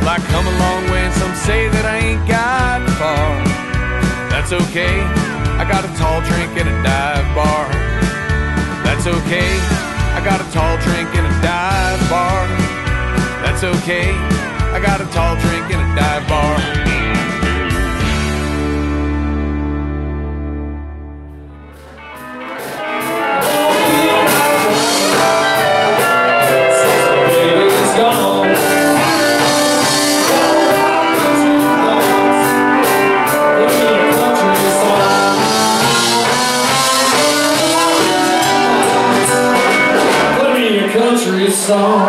I come a long way and some say that I ain't got far. That's okay, I got a tall drink and a dive bar. That's okay, I got a tall drink and a dive bar. That's okay, I got a tall drink and a dive bar. Country song.